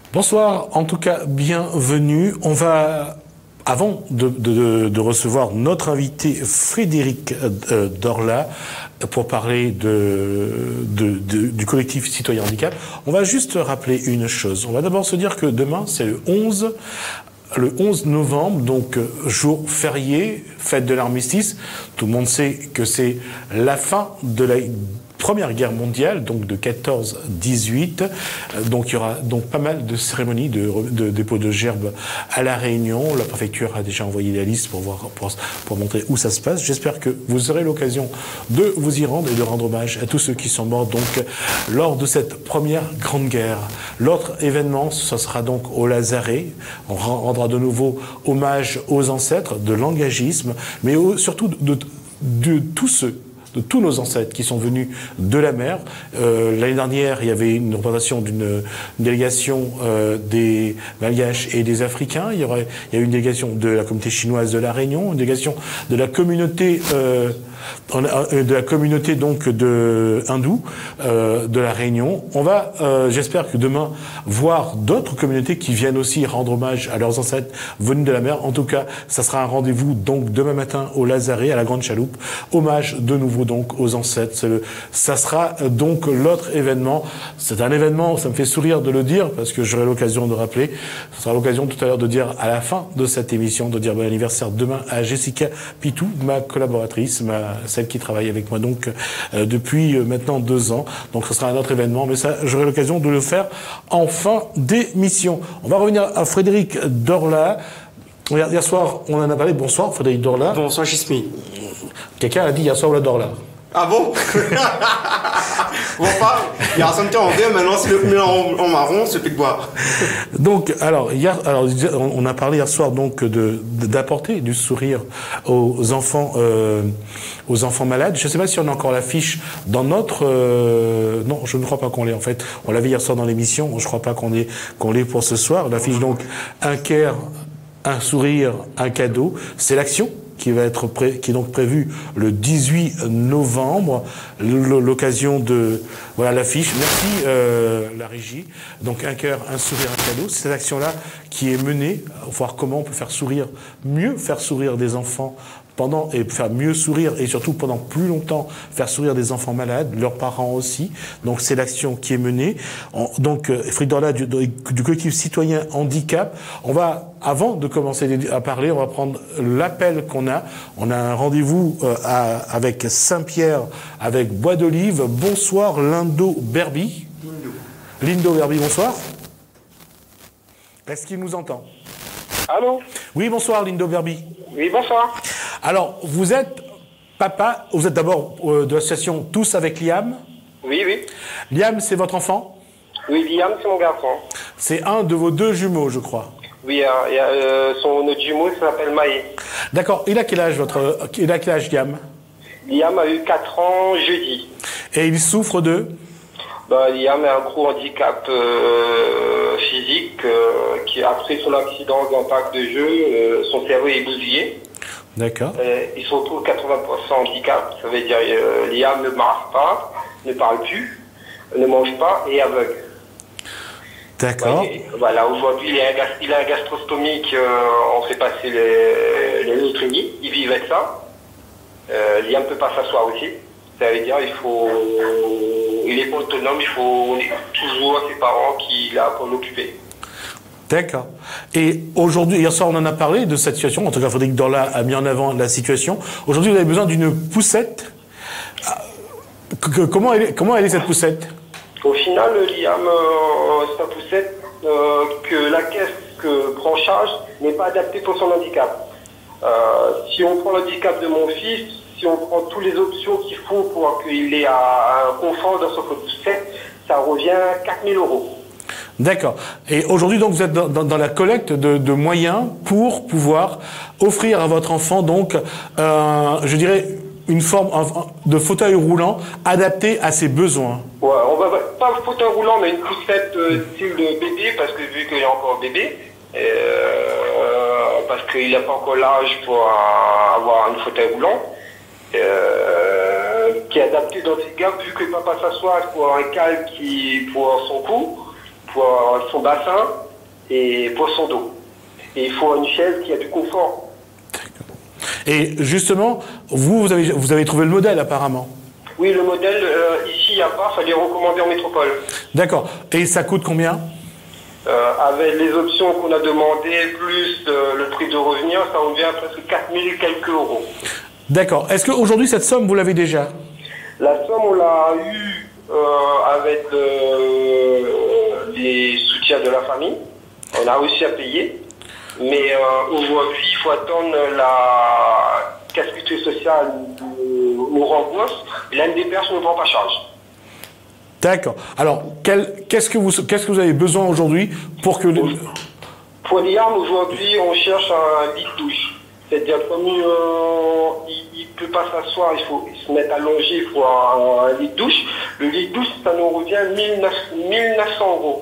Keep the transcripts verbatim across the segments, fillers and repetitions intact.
Bonsoir, en tout cas, bienvenue. On va, avant de, de, de recevoir notre invité Frédéric euh, Dorla pour parler de, de, de, du collectif Citoyen Handicap, on va juste rappeler une chose. On va d'abord se dire que demain, c'est le onze, le onze novembre, donc jour férié, fête de l'armistice. Tout le monde sait que c'est la fin de la Première Guerre mondiale, donc de quatorze dix-huit. Donc il y aura donc pas mal de cérémonies de, de dépôt de gerbes à La Réunion. La préfecture a déjà envoyé la liste pour voir, pour, pour montrer où ça se passe. J'espère que vous aurez l'occasion de vous y rendre et de rendre hommage à tous ceux qui sont morts donc lors de cette première grande guerre. L'autre événement, ce sera donc au Lazaret. On rendra de nouveau hommage aux ancêtres de l'engagisme, mais au, surtout de, de, de tous ceux de tous nos ancêtres qui sont venus de la mer. Euh, L'année dernière, il y avait une représentation d'une délégation euh, des Malgaches et des Africains. Il y, aurait, il y a eu une délégation de la communauté chinoise de La Réunion, une délégation de la communauté euh, de la communauté donc de hindoue euh, de La Réunion. On va, euh, j'espère que demain, voir d'autres communautés qui viennent aussi rendre hommage à leurs ancêtres venus de la mer. En tout cas, ça sera un rendez-vous donc demain matin au Lazaret, à la Grande Chaloupe. Hommage de nouveau donc aux ancêtres. Le, ça sera donc l'autre événement. C'est un événement, ça me fait sourire de le dire parce que j'aurai l'occasion de rappeler. Ce sera l'occasion tout à l'heure de dire à la fin de cette émission, de dire bon anniversaire demain à Jessica Pitou, ma collaboratrice, ma celle qui travaille avec moi donc euh, depuis euh, maintenant deux ans. Donc ce sera un autre événement, mais ça, j'aurai l'occasion de le faire en fin d'émission. On va revenir à Frédéric Dorla. Hier soir, on en a parlé. Bonsoir Frédéric Dorla. Bonsoir Gismi. Quelqu'un a dit hier soir la Dorla. Ah bon? Bon, pas, il y a un santé en vert, maintenant c'est le mélange en, en marron, c'est plus de boire. Donc, alors, hier, alors, on a parlé hier soir donc de d'apporter du sourire aux enfants, euh, aux enfants malades. Je ne sais pas si on a encore l'affiche dans notre, euh, non, je ne crois pas qu'on l'ait en fait. On l'avait hier soir dans l'émission. Je ne crois pas qu'on l'ait qu'on l'ait pour ce soir. L'affiche donc un care, un sourire, un cadeau. C'est l'action qui va être pré, qui est donc prévu le dix-huit novembre, l'occasion de voilà l'affiche. Merci euh, la régie. Donc un cœur, un sourire, un cadeau. C'est cette action-là qui est menée, voir comment on peut faire sourire, mieux faire sourire des enfants pendant et faire mieux sourire et surtout pendant plus longtemps faire sourire des enfants malades, leurs parents aussi. Donc c'est l'action qui est menée. On, donc Frédéric Dorla du, du collectif Citoyen Handicap. On va, avant de commencer à parler, on va prendre l'appel qu'on a. On a un rendez-vous euh, à, avec Saint-Pierre, avec Bois d'Olive. Bonsoir Lindo Berby. Lindo. Lindo Berby, bonsoir. Est-ce qu'il nous entend? Allô? Oui, bonsoir Lindo Berby. Oui, bonsoir. Alors, vous êtes papa, vous êtes d'abord euh, de l'association Tous avec Liam. Oui, oui. Liam, c'est votre enfant? Oui, Liam, c'est mon garçon. C'est un de vos deux jumeaux, je crois. Oui, hein, et, euh, son autre jumeau s'appelle Maë. D'accord. Il a quel âge, votre, il a quel âge, Liam? Liam a eu quatre ans jeudi. Et il souffre de? Bah, Liam a un gros handicap euh, physique euh, qui, après son accident dans le parc de jeu, euh, son cerveau est bousillé. D'accord. Euh, il se retrouve quatre-vingts pour cent handicap. Ça veut dire euh, Liam ne marche pas, ne parle plus, ne mange pas et aveugle. D'accord. Ouais, voilà, aujourd'hui, il a un, gas, il a un gastrostomique, euh, on fait passer les, les neutrinies, il vit avec ça. Euh, Liam ne peut pas s'asseoir aussi. Ça veut dire il faut, il est pas autonome, il faut on est toujours ses parents qui là pour l'occuper. D'accord. Et aujourd'hui, hier soir, on en a parlé de cette situation. En tout cas, Frédéric Dorla a mis en avant la situation. Aujourd'hui, vous avez besoin d'une poussette. Comment elle est, comment elle est cette poussette? Au final, Liam, euh, sa poussette euh, que la caisse que prend en charge n'est pas adaptée pour son handicap. Euh, si on prend l'handicap de mon fils, si on prend toutes les options qu'il faut pour qu'il ait un confort dans son poussette, ça revient à quatre mille euros. D'accord. Et aujourd'hui, donc, vous êtes dans, dans, dans la collecte de, de moyens pour pouvoir offrir à votre enfant, donc, euh, je dirais, une forme de fauteuil roulant adapté à ses besoins. Ouais, on va pas un fauteuil roulant, mais une poussette euh, style de bébé, parce que vu qu'il est encore bébé, euh, parce qu'il n'a pas encore l'âge pour euh, avoir un fauteuil roulant, euh, qui est adapté dans ses cas, vu que papa s'assoit pour un calme qui pour son cou. pour son bassin et pour son dos. Et il faut une chaise qui a du confort. Et justement, vous, vous avez, vous avez trouvé le modèle apparemment. Oui, le modèle, euh, ici, il n'y a pas, il fallait recommander en métropole. D'accord. Et ça coûte combien? euh, Avec les options qu'on a demandées, plus euh, le prix de revenir, ça revient à presque quatre mille quelques euros. D'accord. Est-ce qu'aujourd'hui, cette somme, vous l'avez déjà? La somme, on l'a eue euh, avec euh, les soutiens de la famille. On a réussi à payer. Mais euh, aujourd'hui, il faut attendre la sécurité sociale nous rembourse. L'A N D P H ne prend pas charge. D'accord. Alors, qu'est-ce que vous, qu'est-ce que vous avez besoin aujourd'hui pour que... Le... Pour l'I A M, aujourd'hui, on cherche un lit de douche. C'est-à-dire, comme euh, il ne peut pas s'asseoir, il faut se mettre allongé, il faut un, un lit de douche. Le lit de douche, ça nous revient mille neuf cents euros.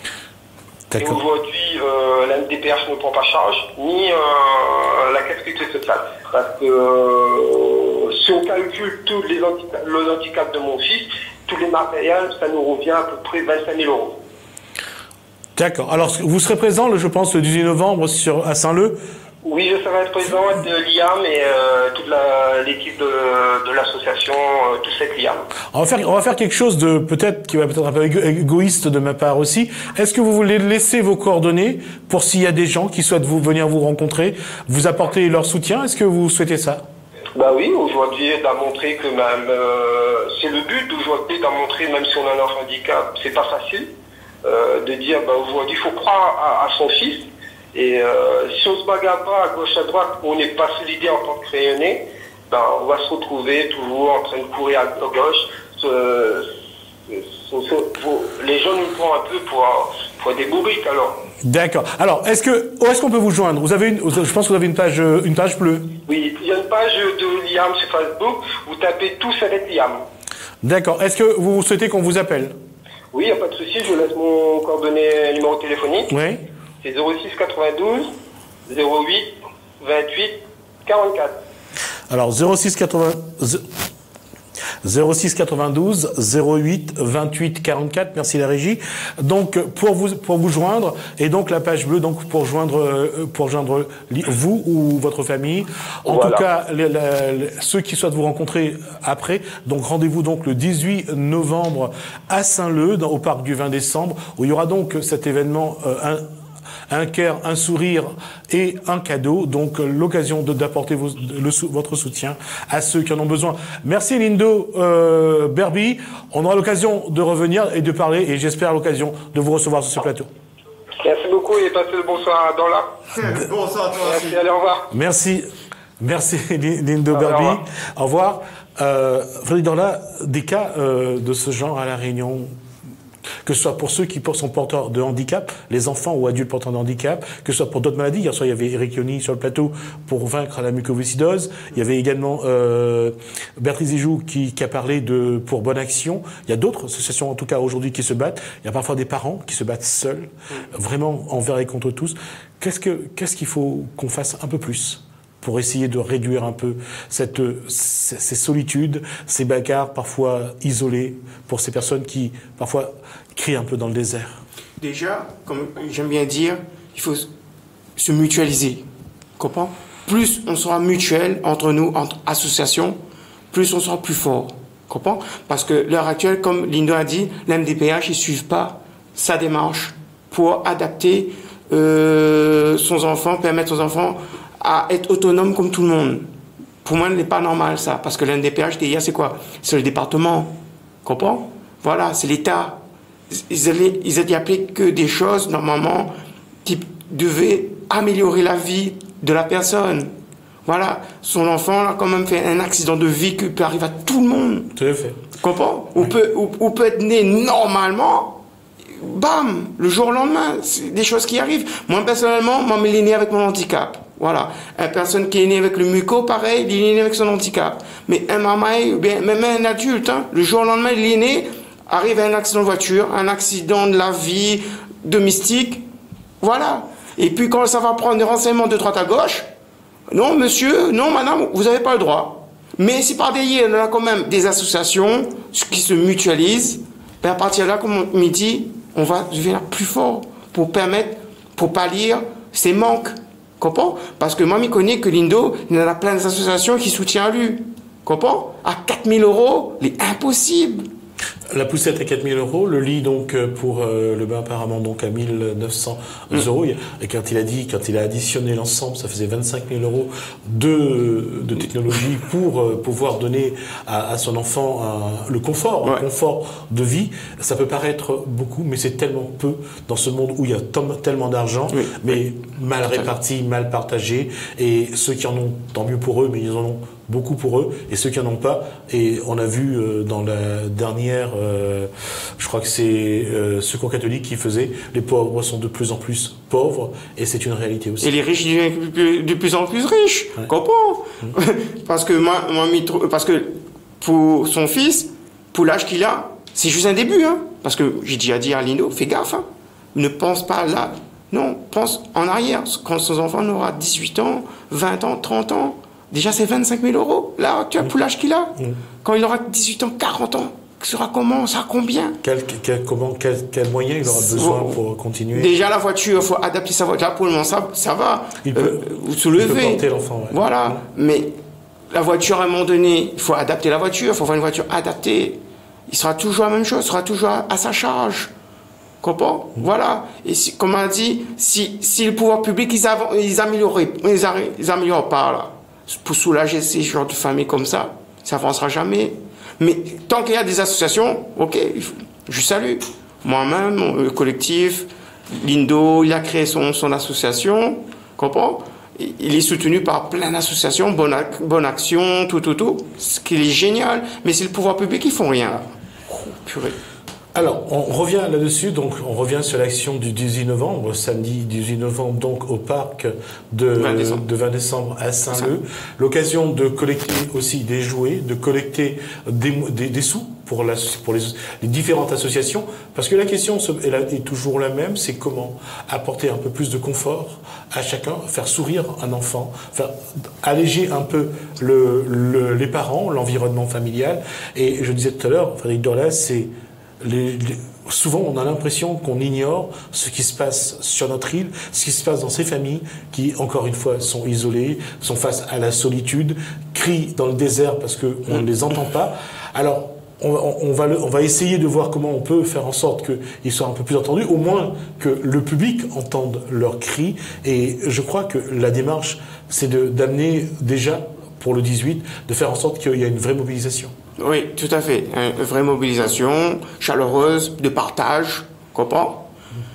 Et aujourd'hui, euh, l'A N D P H ne prend pas charge, ni euh, la sécurité sociale. Parce que euh, si on calcule tous les handicaps, le handicap de mon fils, tous les matériels, ça nous revient à peu près vingt-cinq mille euros. D'accord. Alors, vous serez présent, je pense, le dix-huit novembre sur, à Saint-Leu? Oui, je serai présent de l'I A M et euh, toute l'équipe de, de l'association, euh, tout cette l'I A M. On va faire, on va faire quelque chose de peut-être qui va peut-être un peu égoïste de ma part aussi. Est-ce que vous voulez laisser vos coordonnées pour s'il y a des gens qui souhaitent vous venir vous rencontrer, vous apporter leur soutien? Est-ce que vous souhaitez ça? Bah oui, aujourd'hui, d'à montrer que même euh, c'est le but d'aujourd'hui, d'à montrer même si on a un handicap, c'est pas facile euh, de dire bah aujourd'hui il faut croire à, à son fils. Et euh, si on se bagarre pas à gauche à droite, on n'est pas solidaire en tant que crayonné, ben on va se retrouver toujours en train de courir à gauche. Ce, ce, ce, ce, les gens nous prennent un peu pour, pour des bourriques alors. D'accord. Alors, est-ce que où est-ce qu'on peut vous joindre? Vous avez une, je pense que vous avez une page, une page bleue. Oui, il y a une page de l'I A M sur Facebook. Vous tapez tous avec l'I A M. D'accord. Est-ce que vous souhaitez qu'on vous appelle? Oui, il n'y a pas de souci. Je laisse mon coordonnées numéro téléphonique. Oui. C'est zéro six quatre-vingt-douze zéro huit vingt-huit quarante-quatre. Alors zéro six quatre-vingt-douze zéro huit vingt-huit quarante-quatre. Merci la régie. Donc pour vous pour vous joindre, et donc la page bleue donc pour joindre pour joindre vous ou votre famille. En voilà. tout cas les, les, ceux qui souhaitent vous rencontrer après. Donc rendez-vous donc le dix-huit novembre à Saint-Leu au parc du vingt décembre où il y aura donc cet événement euh, un, un cœur, un sourire et un cadeau. Donc l'occasion d'apporter votre soutien à ceux qui en ont besoin. Merci Lindo euh, Berby. On aura l'occasion de revenir et de parler et j'espère l'occasion de vous recevoir sur ce plateau. Merci beaucoup et passez le bonsoir dans là. Bonsoir à toi. Merci, allez, au revoir. Merci. Merci Lindo Berby. Au revoir. Euh, Frédéric Dorla, des cas euh, de ce genre à La Réunion, que ce soit pour ceux qui sont porteurs de handicap, les enfants ou adultes porteurs de handicap, que ce soit pour d'autres maladies. Hier soir, il y avait Eric Yoni sur le plateau pour vaincre la mucoviscidose. Il y avait également euh, Bertrice Zijoux qui, qui a parlé de pour Bonne Action. Il y a d'autres associations, en tout cas aujourd'hui, qui se battent. Il y a parfois des parents qui se battent seuls, vraiment envers et contre tous. Qu'est-ce que qu'est-ce qu'il faut qu'on fasse un peu plus pour essayer de réduire un peu cette, ces, ces solitudes, ces bagarres parfois isolées pour ces personnes qui parfois crient un peu dans le désert? Déjà, comme j'aime bien dire, il faut se mutualiser. Comprends? Plus on sera mutuel entre nous, entre associations, plus on sera plus fort. Comprends? Parce que l'heure actuelle, comme Lindo a dit, l'A N D P H, ils ne suivent pas sa démarche pour adapter euh, son enfant, permettre aux enfants à être autonome comme tout le monde. Pour moi, ce n'est pas normal, ça. Parce que l'A N D P H, D I A, c'est quoi? C'est le département. Comprends? Voilà, c'est l'État. Ils allaient, ils allaient appeler que des choses, normalement, qui devaient améliorer la vie de la personne. Voilà. Son enfant a quand même fait un accident de vie qui peut arriver à tout le monde. Tout à fait. Comprends? Oui. Ou peut, ou, ou peut être né normalement, bam, le jour au lendemain. C'est des choses qui arrivent. Moi, personnellement, moi, il est né avec mon handicap. Voilà. Une personne qui est née avec le muco, pareil, il est né avec son handicap. Mais un maman, bien, même un adulte, hein, le jour au lendemain, il est né, arrive à un accident de voiture, un accident de la vie domestique. Voilà. Et puis quand ça va prendre des renseignements de droite à gauche, non, monsieur, non, madame, vous n'avez pas le droit. Mais si par derrière, il y a quand même des associations qui se mutualisent, ben à partir de là, comme on me dit, on va devenir plus fort pour permettre, pour pallier ces manques. Comprends? Parce que moi, je connais que l'Indo, il y en a plein d'associations qui soutiennent lui. Comprends? À quatre mille euros, c'est impossible. La poussette à quatre mille euros, le lit donc pour euh, le bain apparemment donc à mille neuf cents mmh. euros. Et quand il a dit, quand il a additionné l'ensemble, ça faisait vingt-cinq mille euros de, de technologie pour euh, pouvoir donner à, à son enfant un, le confort, ouais. un confort de vie. Ça peut paraître beaucoup, mais c'est tellement peu dans ce monde où il y a tellement d'argent, oui. mais mal réparti, mal partagé. Et ceux qui en ont, tant mieux pour eux, mais ils en ont beaucoup pour eux, et ceux qui n'en ont pas, et on a vu euh, dans la dernière, euh, je crois que c'est euh, Secours catholique qui faisait, les pauvres sont de plus en plus pauvres, et c'est une réalité aussi. Et les riches deviennent de plus en plus riches, ouais. comprends mmh. Parce que moi, moi, parce que pour son fils, pour l'âge qu'il a, c'est juste un début, hein. Parce que j'ai déjà dit à Lino, fais gaffe, hein. Ne pense pas là, non, pense en arrière, quand son enfant aura dix-huit ans, vingt ans, trente ans. Déjà, c'est vingt-cinq mille euros, là, tu as, pour l'âge qu'il a. Mmh. Quand il aura dix-huit ans, quarante ans, ça sera comment, ça sera combien? Quel, quel, comment, quel, quel moyen il aura besoin oh, pour continuer? Déjà, la voiture, il faut adapter sa voiture. Là, pour le moment, ça, ça va. Il peut, euh, vous soulevez. Il peut porter l'enfant, ouais. Voilà. Mmh. Mais la voiture, à un moment donné, il faut adapter la voiture, il faut avoir une voiture adaptée. Il sera toujours la même chose, il sera toujours à, à sa charge. Comprends? Mmh. Voilà. Et si, comme on a dit, si, si le pouvoir public, ils, av ils améliorent, ils, ils améliorent pas, là. Pour soulager ces genres de familles comme ça, ça avancera jamais. Mais tant qu'il y a des associations, ok, je salue. Moi-même, le collectif, l'Indo, il a créé son, son association, comprends? Il est soutenu par plein d'associations, Bonne, Bonne Action, tout, tout, tout, ce qui est génial. Mais c'est le pouvoir public, ils font rien. Oh, purée. Alors, on revient là-dessus, donc on revient sur l'action du dix-huit novembre, samedi dix-huit novembre, donc au parc de vingt décembre, de vingt décembre à Saint-Leu. L'occasion de collecter aussi des jouets, de collecter des, des, des sous pour, la, pour les, les différentes associations, parce que la question est, est toujours la même, c'est comment apporter un peu plus de confort à chacun, faire sourire un enfant, faire alléger un peu le, le, les parents, l'environnement familial. Et je disais tout à l'heure, Frédéric Dorlas, c'est Les, les, souvent, on a l'impression qu'on ignore ce qui se passe sur notre île, ce qui se passe dans ces familles qui, encore une fois, sont isolées, sont face à la solitude, crient dans le désert parce qu'on ne les entend pas. Alors, on, on, va le, on va essayer de voir comment on peut faire en sorte qu'ils soient un peu plus entendus, au moins que le public entende leurs cris. Et je crois que la démarche, c'est d'amener déjà, pour le dix-huit, de faire en sorte qu'il y ait une vraie mobilisation. Oui, tout à fait. Une vraie mobilisation, chaleureuse, de partage, comprends?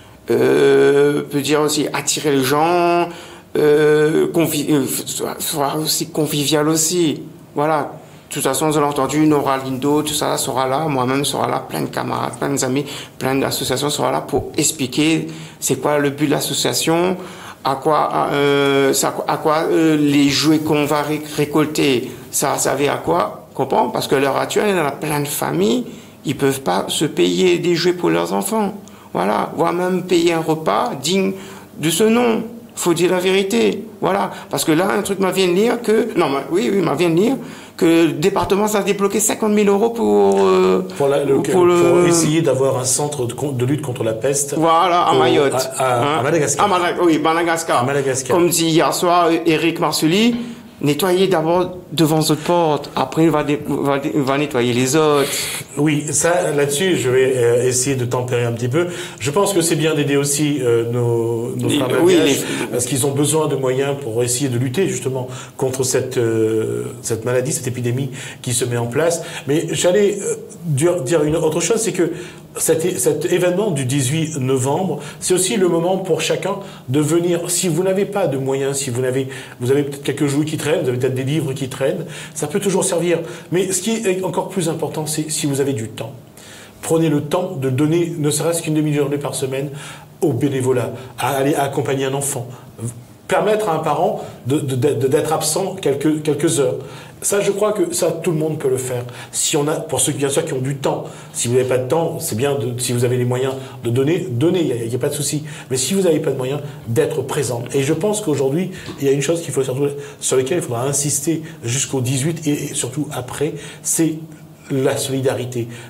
Euh, peut dire aussi attirer les gens, euh, convi euh, soit aussi convivial aussi. Voilà. De toute façon, vous avez entendu, Nora Lindo, tout ça sera là, moi-même sera là, plein de camarades, plein d'amis, plein d'associations sera là pour expliquer c'est quoi le but de l'association, à quoi, euh, ça, à quoi euh, les jouets qu'on va ré récolter, ça va servir à quoi? Comprends? Parce qu'à l'heure actuelle, il y a plein de familles, ils peuvent pas se payer des jouets pour leurs enfants. Voilà. Voire même payer un repas digne de ce nom. Faut dire la vérité. Voilà. Parce que là, un truc m'a vient de lire que, non, oui, oui, m'a vient de lire que le département ça a débloqué cinquante mille euros pour, euh, pour, la, le, pour, pour, le, pour essayer d'avoir un centre de, de lutte contre la peste. Voilà, à Mayotte. À, à, hein? à Madagascar. À Madagascar. Oui, Madagascar. À Madagascar. Comme dit hier soir Eric Marcelli, nettoyez d'abord devant votre porte, après il va, va, va nettoyer les autres. Oui, ça, là-dessus, je vais euh, essayer de tempérer un petit peu. Je pense que c'est bien d'aider aussi euh, nos, nos frères malgaches, oui, les... parce qu'ils ont besoin de moyens pour essayer de lutter justement contre cette, euh, cette maladie, cette épidémie qui se met en place. Mais j'allais euh, dire une autre chose, c'est que Cet, cet événement du dix-huit novembre, c'est aussi le moment pour chacun de venir. Si vous n'avez pas de moyens, si vous n'avez, vous avez peut-être quelques jouets qui traînent, vous avez peut-être des livres qui traînent, ça peut toujours servir. Mais ce qui est encore plus important, c'est si vous avez du temps. Prenez le temps de donner, ne serait-ce qu'une demi-journée par semaine, au bénévolat, à aller accompagner un enfant. Permettre à un parent de, de, de, d'être absent quelques, quelques heures. Ça, je crois que ça, tout le monde peut le faire. Si on a, pour ceux bien sûr qui ont du temps, si vous n'avez pas de temps, c'est bien, de, si vous avez les moyens de donner, donnez, il n'y a, a pas de souci. Mais si vous n'avez pas de moyens, d'être présent. Et je pense qu'aujourd'hui, il y a une chose qu'il faut surtout, sur laquelle il faudra insister jusqu'au dix-huit et, et surtout après, c'est la solidarité.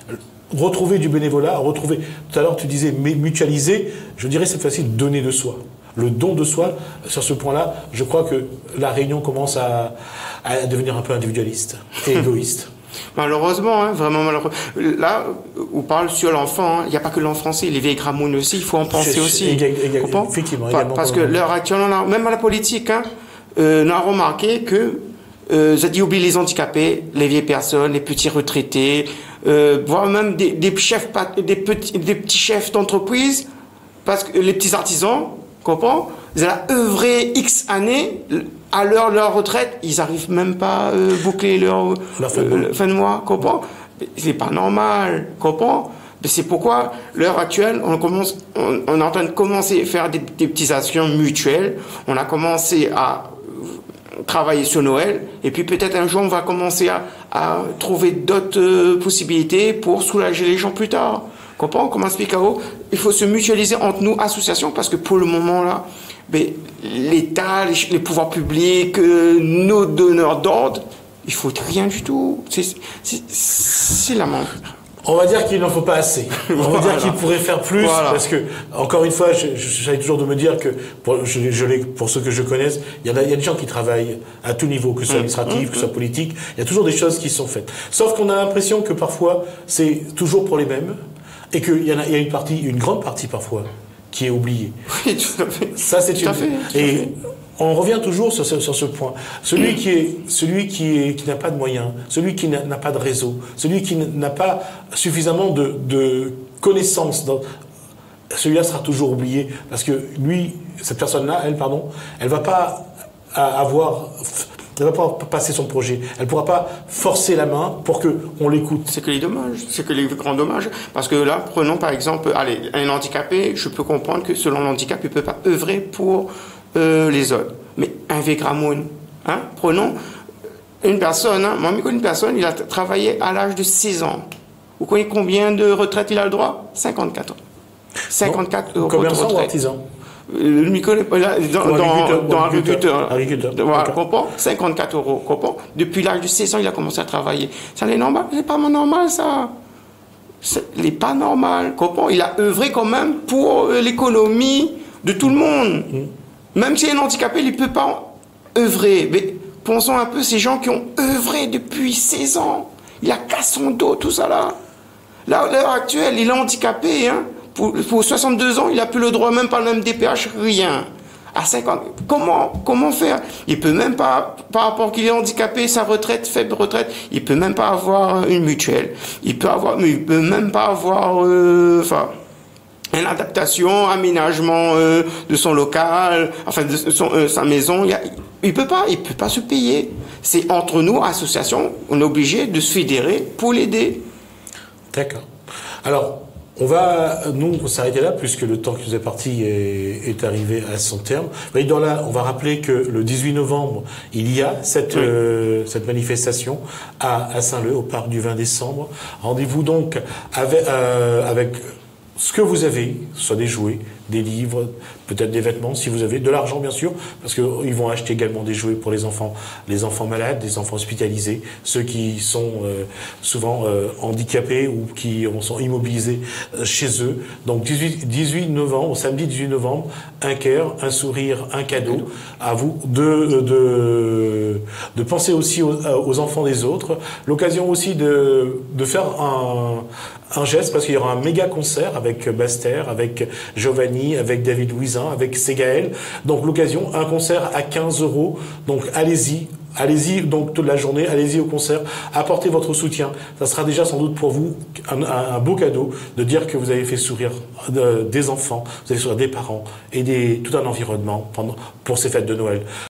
retrouver du bénévolat, retrouver, tout à l'heure tu disais mutualiser, je dirais cette fois-ci donner de soi. Le don de soi, sur ce point-là, je crois que la Réunion commence à, à devenir un peu individualiste et égoïste. Malheureusement, hein, vraiment malheureux. Là, on parle sur l'enfant, il hein, n'y a pas que l'enfant français, les vieilles gramounes aussi, il faut en penser aussi. Effectivement. Pas, parce que l'heure actuelle, on a, même à la politique, hein, euh, on a remarqué que euh, ça dit oublier les handicapés, les vieilles personnes, les petits retraités, euh, voire même des, des chefs, des petits, des petits chefs d'entreprise, parce que les petits artisans, comprends, ils ont œuvré X années. À leur, leur retraite, ils n'arrivent même pas à euh, boucler leur, leur fin, euh, fin de mois, comprends? C'est pas normal, comprends? C'est pourquoi, l'heure actuelle, on, commence, on, on est en train de commencer à faire des, des petites actions mutuelles. On a commencé à travailler sur Noël, et puis peut-être un jour, on va commencer à, à trouver d'autres euh, possibilités pour soulager les gens plus tard. Comprends? Comme explique Caro, il faut se mutualiser entre nous, associations, parce que pour le moment, là, mais l'État, les, les pouvoirs publics, euh, nos donneurs d'ordre, il faut rien du tout. C'est la manque. On va dire qu'il n'en faut pas assez. On va voilà. dire qu'il pourrait faire plus, voilà. parce que, encore une fois, j'essaie toujours de me dire que, pour, je, je, pour ceux que je connaisse, il y, a, il y a des gens qui travaillent à tout niveau, que ce soit administratif, mmh. que ce soit politique, il y a toujours des choses qui sont faites. Sauf qu'on a l'impression que parfois, c'est toujours pour les mêmes, et qu'il y, y a une partie, une grande partie parfois, qui est oublié. Oui, tout à fait. Ça, c'est une... Fait, et on revient toujours sur ce, sur ce point. Celui qui est, celui qui est, qui n'a pas de moyens, celui qui n'a pas de réseau, celui qui n'a pas suffisamment de, de connaissances, celui-là sera toujours oublié parce que lui, cette personne-là, elle, pardon, elle va pas avoir, elle va pas passer son projet. Elle pourra pas forcer la main pour que on l'écoute. C'est que les dommages, c'est que les grands dommages. Parce que là, prenons par exemple, allez, un handicapé, je peux comprendre que selon l'handicap, il peut pas œuvrer pour euh, les autres. Mais un végramoun, hein, prenons une personne, hein, moi, je connais une personne, il a travaillé à l'âge de six ans. Vous connaissez combien de retraite il a le droit? cinquante-quatre ans. cinquante-quatre bon, euros commerçant de retraite. Ou artisan? Le micro, là, dans, dans, dans agriculteur. Agriculteur. Voilà, comprends? cinquante-quatre euros, comprends? Depuis l'âge de seize ans, il a commencé à travailler. Ça n'est normal? C'est pas normal, ça. Il n'est pas normal, comprends? Il a œuvré quand même pour l'économie de tout le monde. Mmh. Même s'il est handicapé, il ne peut pas œuvrer. Mais pensons un peu ces gens qui ont œuvré depuis seize ans. Il a cassé son dos, tout ça là. Là, à l'heure actuelle, il est handicapé, hein? Pour, pour soixante-deux ans, il n'a plus le droit, même pas le même D P H, rien. À cinquante, comment, comment faire? Il peut même pas, par rapport qu'il est handicapé, sa retraite, faible retraite, il peut même pas avoir une mutuelle. Il peut avoir, mais il peut même pas avoir, euh, enfin, une adaptation, aménagement euh, de son local, enfin de son, euh, sa maison. Il, a, il peut pas, il peut pas se payer. C'est entre nous, associations, on est obligé de se fédérer pour l'aider. D'accord. Alors. On va, nous, s'arrêter là, puisque le temps qui nous est parti est, est arrivé à son terme. Mais dans là, on va rappeler que le dix-huit novembre, il y a cette, oui. euh, cette manifestation à, à Saint-Leu, au parc du vingt décembre. Rendez-vous donc avec, euh, avec ce que vous avez, soit des jouets, des livres, peut-être des vêtements, si vous avez de l'argent, bien sûr, parce qu'ils vont acheter également des jouets pour les enfants, les enfants malades, les enfants hospitalisés, ceux qui sont euh, souvent euh, handicapés ou qui sont immobilisés euh, chez eux. Donc dix-huit novembre, samedi dix-huit novembre, un cœur, un sourire, un cadeau. À vous de de, de penser aussi aux, aux enfants des autres. L'occasion aussi de de faire un un geste, parce qu'il y aura un méga concert avec Baster, avec Giovanni, avec David Louisin, avec Ségaël. Donc l'occasion, un concert à quinze euros. Donc allez-y, allez-y donc toute la journée, allez-y au concert, apportez votre soutien. Ça sera déjà sans doute pour vous un, un, un beau cadeau de dire que vous avez fait sourire de, des enfants, vous avez fait sourire des parents et des, tout un environnement pendant, pour ces fêtes de Noël.